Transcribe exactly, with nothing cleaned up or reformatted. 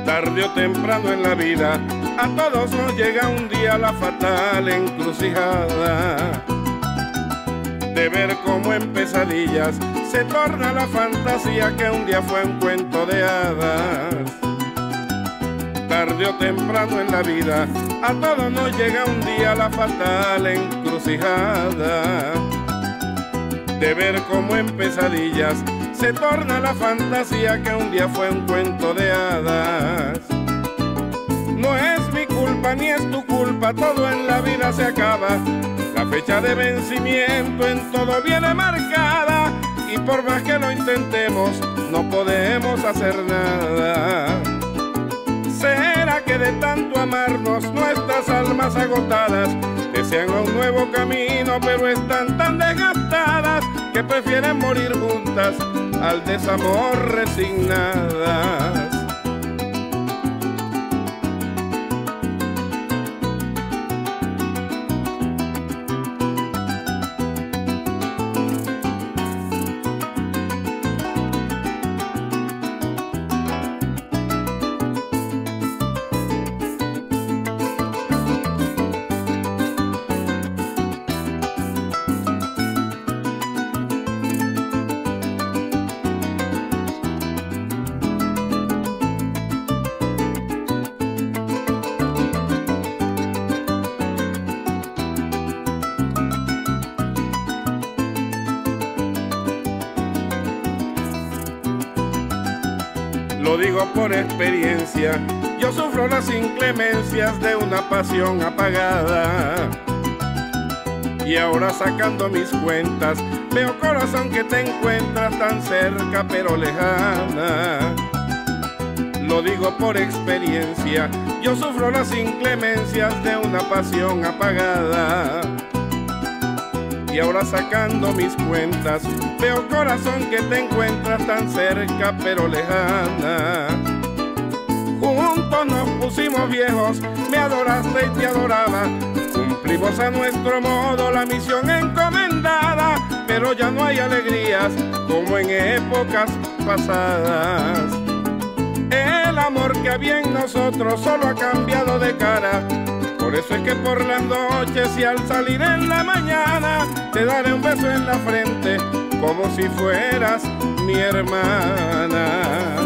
Tarde o temprano en la vida, a todos nos llega un día la fatal encrucijada de ver cómo en pesadillas se torna la fantasía que un día fue un cuento de hadas. Tarde o temprano en la vida, a todos nos llega un día la fatal encrucijada de ver cómo en pesadillas se torna la fantasía que un día fue un cuento de hadas. No es mi culpa ni es tu culpa, todo en la vida se acaba. La fecha de vencimiento en todo viene marcada y por más que lo intentemos no podemos hacer nada. ¿Será que de tanto amarnos nuestras almas agotadas desean un nuevo camino pero están tan desgastadas que prefieren morir juntas al desamor resignadas? Lo digo por experiencia, yo sufro las inclemencias de una pasión apagada. Y ahora sacando mis cuentas, veo corazón que te encuentras tan cerca pero lejana. Lo digo por experiencia, yo sufro las inclemencias de una pasión apagada. Y ahora sacando mis cuentas, veo corazón que te encuentras tan cerca pero lejana. Juntos nos pusimos viejos, me adoraste y te adoraba. Cumplimos a nuestro modo la misión encomendada, pero ya no hay alegrías como en épocas pasadas. El amor que había en nosotros solo ha cambiado de cara. Por eso es que por las noches y al salir en la mañana te daré un beso en la frente como si fueras mi hermana.